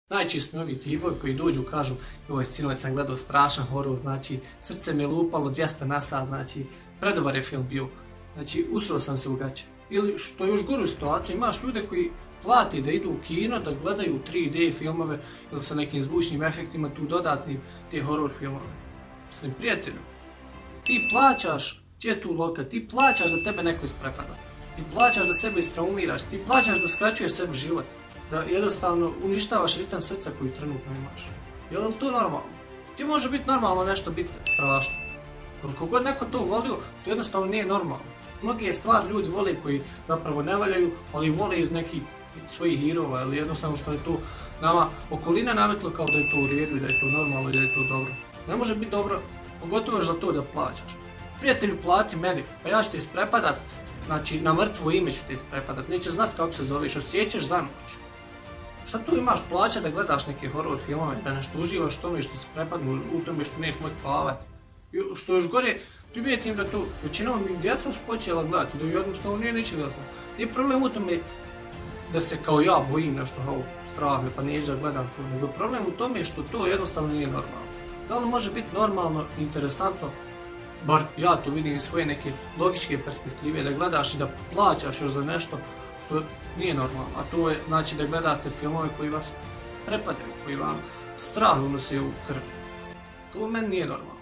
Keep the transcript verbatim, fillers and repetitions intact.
Najčešće ovi tipovi koji dođu kažu joj, sinoć sam gledao strašan horor, znači srce mi je lupalo dvjesto na sat, znači predobar je film bio, znači usro sam se u gaće. Ili što je još goru situaciju, imaš ljude koji plati da idu u kino, da gledaju tri D filmove ili sa nekim zvučnim efektima, tu dodatni te horor filmove. Mislim, prijatelju, ti plaćaš, gdje je tu logika, ti plaćaš da tebe neko isprepada, ti plaćaš da sebe istraumiraš, ti plaćaš da skraćuješ sebi život, da jednostavno uništavaš ritam srca koji trenutno imaš. Je li to normalno? Ti može biti normalno nešto biti strašno. Koliko god neko to volio, to jednostavno nije normalno. Mnoge stvari ljudi vole koji zapravo ne valjaju, ali vole iz nekih svojih hirova, ili jednostavno što je to nama okolina nametlo kao da je to u redu i da je to normalno i da je to dobro. Ne može biti dobro, pogotovo za to da plaćaš. Prijatelju, plati meni, pa ja ću te isprepadat, znači na mrtvo ime ću te isprepadat, nećeš znati kako se zoveš, osjećaš za noć. Šta tu imaš plaća da gledaš neke horor filmove, da nešto uživaš tome što se prepadnu, u tome što neš moći spavati. Što još gore, primijetim da to većinom mi djeca su počela gledati, da jednostavno nije niče gledati. Nije problem u tome da se kao ja bojim nešto kao strah, pa neću da gledam to, nego problem u tome što to jednostavno nije normalno. Da li može biti normalno, interesantno, bar ja to vidim iz svoje neke logičke perspektive, da gledaš i da plaćaš još za nešto što nije normalno, a to je znači da gledate filmove koji vas prepadaju, koji vam strah unose u krv. To meni nije normalno.